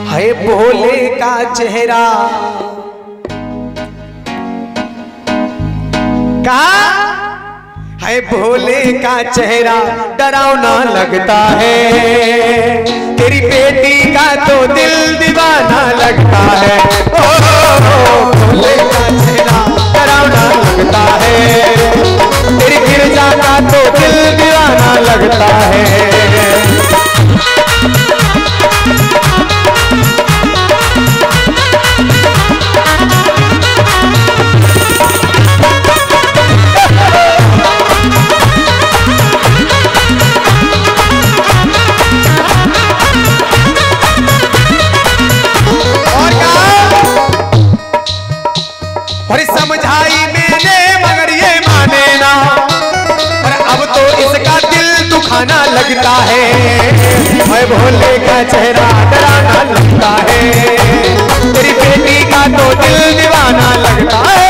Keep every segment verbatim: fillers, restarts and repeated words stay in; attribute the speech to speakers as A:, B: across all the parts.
A: है भोले का चेहरा का है भोले का चेहरा डरावना लगता है, तेरी बेटी का तो दिल दीवाना लगता है। ओ भोले का चेहरा डरावना लगता है, तेरी गिरजा का तो दिल दीवाना लगता है। और समझाई मैंने मगर ये माने ना, और अब तो इसका दिल दुखाना लगता है। मैं भोले का चेहरा डराना लगता है, तेरी बेटी का तो दिल दीवाना लगता है।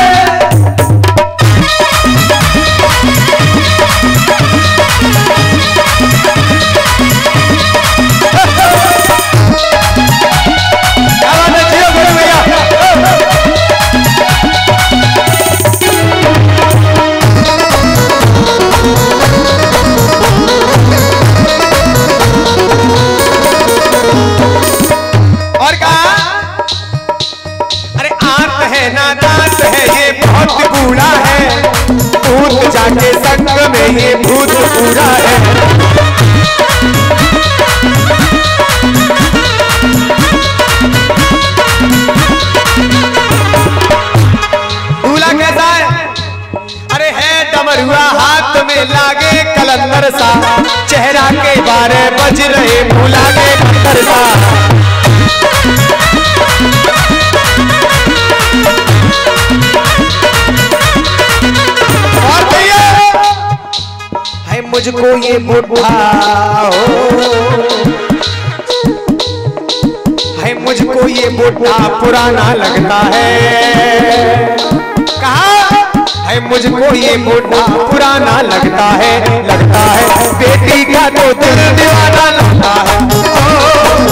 A: बूढ़ा है भूत जाके संग में ये भूत बूढ़ा है। दूल्हा कैसा है? अरे है डमरुआ हाथ में लागे कलंदर सा, चेहरा के बारे बज रहे भूला के मंतर सा। मुझको ये बुढ़ा हो है, मुझको ये बुढ़ा पुराना लगता है। कहा है मुझको ये बुढ़ा पुराना लगता है, लगता है बेटी का तो दिल दीवाना लगता है।